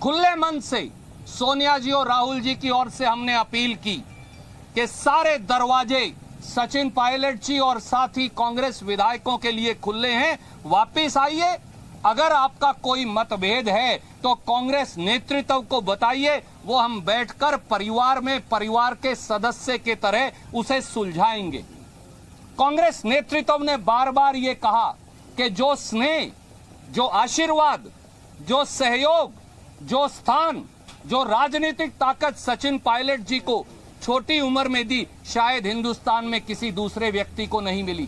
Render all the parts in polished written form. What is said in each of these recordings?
खुले मन से सोनिया जी और राहुल जी की ओर से हमने अपील की कि सारे दरवाजे सचिन पायलट जी और साथ ही कांग्रेस विधायकों के लिए खुले हैं, वापिस आइए। अगर आपका कोई मतभेद है तो कांग्रेस नेतृत्व को बताइए, वो हम बैठकर परिवार में परिवार के सदस्य के तरह उसे सुलझाएंगे। कांग्रेस नेतृत्व ने बार बार ये कहा कि जो स्नेह, जो आशीर्वाद, जो सहयोग, जो स्थान, जो राजनीतिक ताकत सचिन पायलट जी को छोटी उम्र में दी, शायद हिंदुस्तान में किसी दूसरे व्यक्ति को नहीं मिली।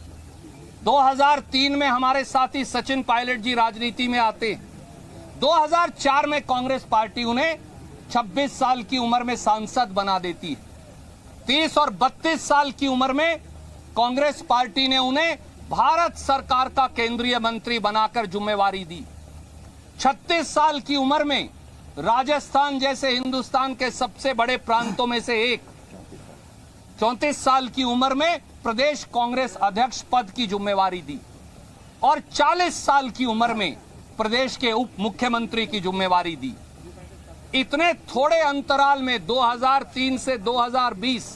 2003 में हमारे साथी सचिन पायलट जी राजनीति में आते हैं। 2004 में कांग्रेस पार्टी उन्हें 26 साल की उम्र में सांसद बना देती है। 30 और 32 साल की उम्र में कांग्रेस पार्टी ने उन्हें भारत सरकार का केंद्रीय मंत्री बनाकर जिम्मेवारी दी। 36 साल की उम्र में राजस्थान जैसे हिंदुस्तान के सबसे बड़े प्रांतों में से एक, 34 साल की उम्र में प्रदेश कांग्रेस अध्यक्ष पद की जिम्मेवारी दी और 40 साल की उम्र में प्रदेश के उप मुख्यमंत्री की जिम्मेवारी दी। इतने थोड़े अंतराल में 2003 से 2020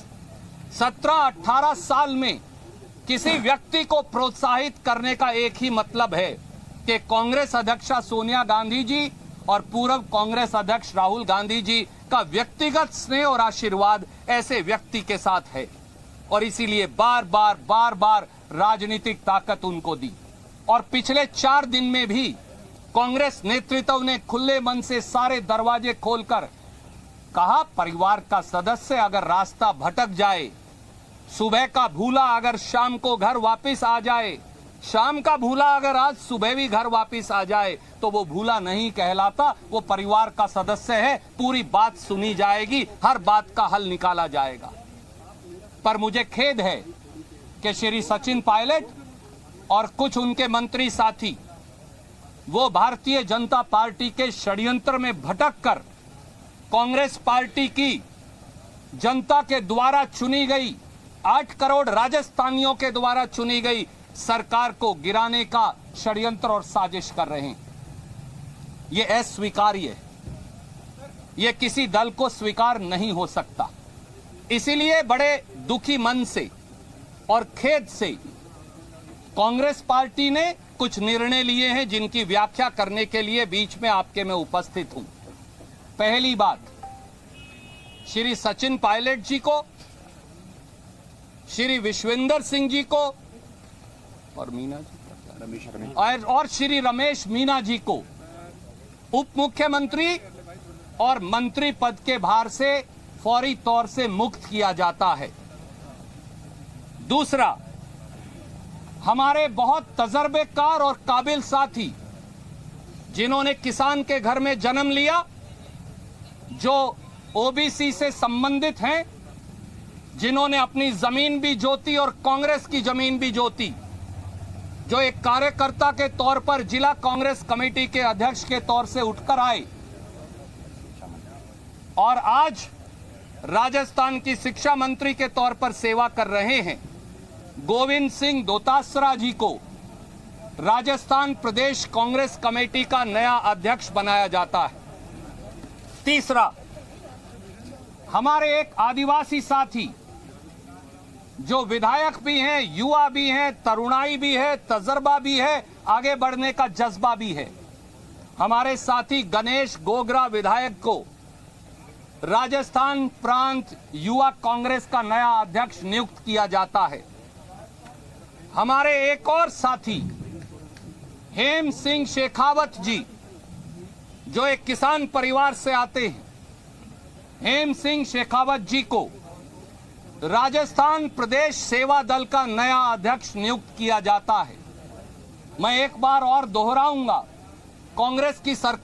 17-18 साल में किसी व्यक्ति को प्रोत्साहित करने का एक ही मतलब है कि कांग्रेस अध्यक्षा सोनिया गांधी जी और पूर्व कांग्रेस अध्यक्ष राहुल गांधी जी का व्यक्तिगत स्नेह और आशीर्वाद ऐसे व्यक्ति के साथ है और इसीलिए बार बार राजनीतिक ताकत उनको दी। और पिछले 4 दिन में भी कांग्रेस नेतृत्व ने खुले मन से सारे दरवाजे खोलकर कहा, परिवार का सदस्य अगर रास्ता भटक जाए, सुबह का भूला अगर शाम को घर वापस आ जाए, शाम का भूला अगर आज सुबह भी घर वापस आ जाए, तो वो भूला नहीं कहलाता, वो परिवार का सदस्य है। पूरी बात सुनी जाएगी, हर बात का हल निकाला जाएगा। पर मुझे खेद है कि श्री सचिन पायलट और कुछ उनके मंत्री साथी वो भारतीय जनता पार्टी के षड्यंत्र में भटककर कांग्रेस पार्टी की जनता के द्वारा चुनी गई 8 करोड़ राजस्थानियों के द्वारा चुनी गई सरकार को गिराने का षड्यंत्र और साजिश कर रहे हैं। ये अस्वीकार्य है, ये किसी दल को स्वीकार नहीं हो सकता। इसीलिए बड़े दुखी मन से और खेद से कांग्रेस पार्टी ने कुछ निर्णय लिए हैं जिनकी व्याख्या करने के लिए बीच में आपके मैं उपस्थित हूं। पहली बात, श्री सचिन पायलट जी को, श्री विश्वेंद्र सिंह जी को और मीना जी और श्री रमेश मीना जी को उप मुख्यमंत्री और मंत्री पद के भार से फौरी तौर से मुक्त किया जाता है। दूसरा, हमारे बहुत तजर्बेकार और काबिल साथी जिन्होंने किसान के घर में जन्म लिया, जो ओबीसी से संबंधित हैं, जिन्होंने अपनी जमीन भी जोती और कांग्रेस की जमीन भी जोती, जो एक कार्यकर्ता के तौर पर जिला कांग्रेस कमेटी के अध्यक्ष के तौर से उठकर आए और आज राजस्थान की शिक्षा मंत्री के तौर पर सेवा कर रहे हैं, गोविंद सिंह दोतासरा जी को राजस्थान प्रदेश कांग्रेस कमेटी का नया अध्यक्ष बनाया जाता है। तीसरा, हमारे एक आदिवासी साथी जो विधायक भी हैं, युवा भी हैं, तरुणाई भी है, तजर्बा भी है, आगे बढ़ने का जज्बा भी है, हमारे साथी गणेश गोगरा विधायक को राजस्थान प्रांत युवा कांग्रेस का नया अध्यक्ष नियुक्त किया जाता है। हमारे एक और साथी हेम सिंह शेखावत जी, जो एक किसान परिवार से आते हैं, हेम सिंह शेखावत जी को राजस्थान प्रदेश सेवा दल का नया अध्यक्ष नियुक्त किया जाता है। मैं एक बार और दोहराऊंगा, कांग्रेस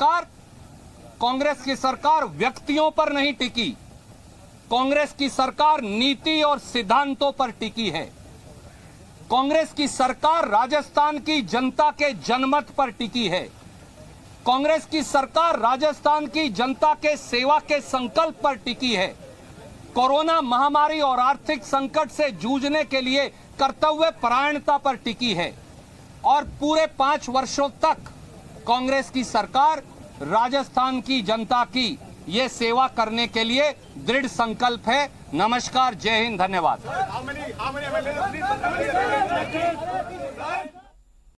की सरकार व्यक्तियों पर नहीं टिकी, कांग्रेस की सरकार नीति और सिद्धांतों पर टिकी है। कांग्रेस की सरकार राजस्थान की जनता के जनमत पर टिकी है। कांग्रेस की सरकार राजस्थान की जनता के सेवा के संकल्प पर टिकी है। कोरोना महामारी और आर्थिक संकट से जूझने के लिए कर्तव्य परायणता पर टिकी है और पूरे 5 वर्षों तक कांग्रेस की सरकार राजस्थान की जनता की ये सेवा करने के लिए दृढ़ संकल्प है। नमस्कार, जय हिंद, धन्यवाद।